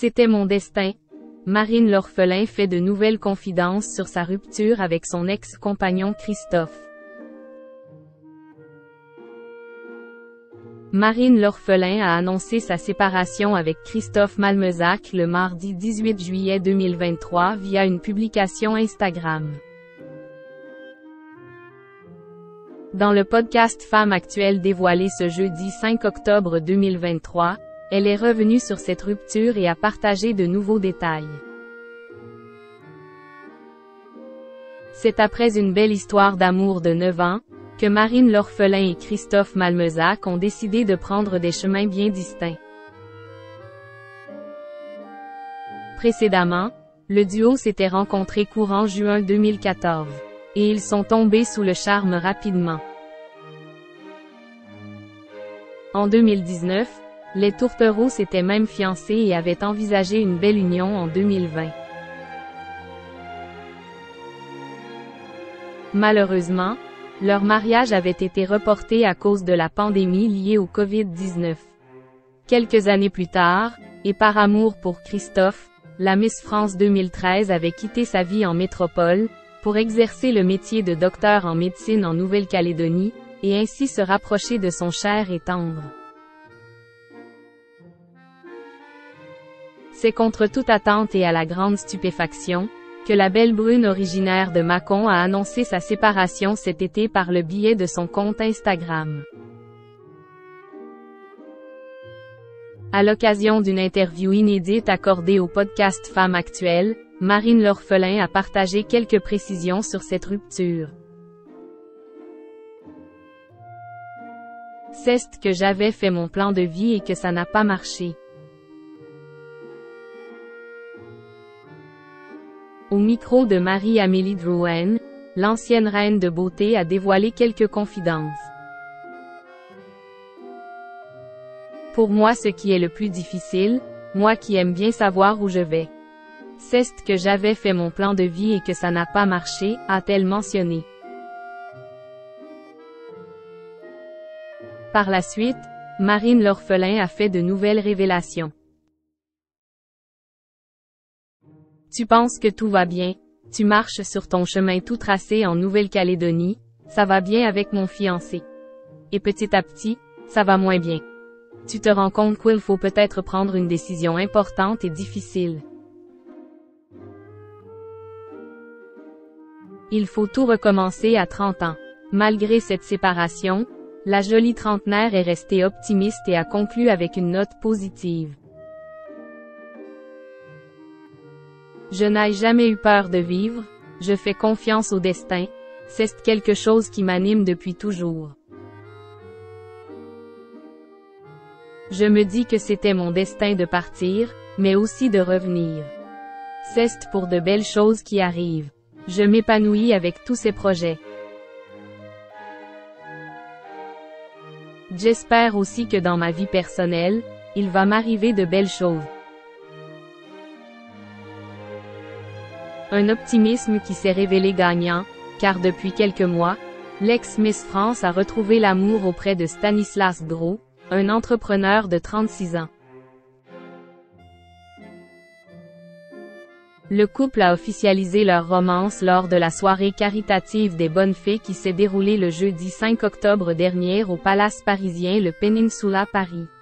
C'était mon destin. Marine l'orphelin fait de nouvelles confidences sur sa rupture avec son ex-compagnon Christophe. Marine l'orphelin a annoncé sa séparation avec Christophe Malmezac le mardi 18 juillet 2023 via une publication Instagram. Dans le podcast Femme Actuelle dévoilé ce jeudi 5 octobre 2023, elle est revenue sur cette rupture et a partagé de nouveaux détails. C'est après une belle histoire d'amour de 9 ans, que Marine l'orphelin et Christophe Malmezac ont décidé de prendre des chemins bien distincts. Précédemment, le duo s'était rencontré courant juin 2014. Et ils sont tombés sous le charme rapidement. En 2019, les tourtereaux s'étaient même fiancés et avaient envisagé une belle union en 2020. Malheureusement, leur mariage avait été reporté à cause de la pandémie liée au Covid-19. Quelques années plus tard, et par amour pour Christophe, la Miss France 2013 avait quitté sa vie en métropole, pour exercer le métier de docteur en médecine en Nouvelle-Calédonie, et ainsi se rapprocher de son cher et tendre. C'est contre toute attente et à la grande stupéfaction, que la belle brune originaire de Mâcon a annoncé sa séparation cet été par le biais de son compte Instagram. À l'occasion d'une interview inédite accordée au podcast Femme Actuelle, Marine l'orphelin a partagé quelques précisions sur cette rupture. C'est que j'avais fait mon plan de vie et que ça n'a pas marché. Au micro de Marie-Amélie Drouin, l'ancienne reine de beauté a dévoilé quelques confidences. Pour moi, ce qui est le plus difficile, moi qui aime bien savoir où je vais. C'est que j'avais fait mon plan de vie et que ça n'a pas marché, a-t-elle mentionné. Par la suite, Marine l'orphelin a fait de nouvelles révélations. Tu penses que tout va bien, tu marches sur ton chemin tout tracé en Nouvelle-Calédonie, ça va bien avec mon fiancé. Et petit à petit, ça va moins bien. Tu te rends compte qu'il faut peut-être prendre une décision importante et difficile. Il faut tout recommencer à 30 ans. Malgré cette séparation, la jolie trentenaire est restée optimiste et a conclu avec une note positive. Je n'ai jamais eu peur de vivre, je fais confiance au destin, c'est quelque chose qui m'anime depuis toujours. Je me dis que c'était mon destin de partir, mais aussi de revenir. C'est pour de belles choses qui arrivent. Je m'épanouis avec tous ces projets. J'espère aussi que dans ma vie personnelle, il va m'arriver de belles choses. Un optimisme qui s'est révélé gagnant, car depuis quelques mois, l'ex-Miss France a retrouvé l'amour auprès de Stanislas Gros, un entrepreneur de 36 ans. Le couple a officialisé leur romance lors de la soirée caritative des Bonnes Fées qui s'est déroulée le jeudi 5 octobre dernier au Palace parisien le Peninsula Paris.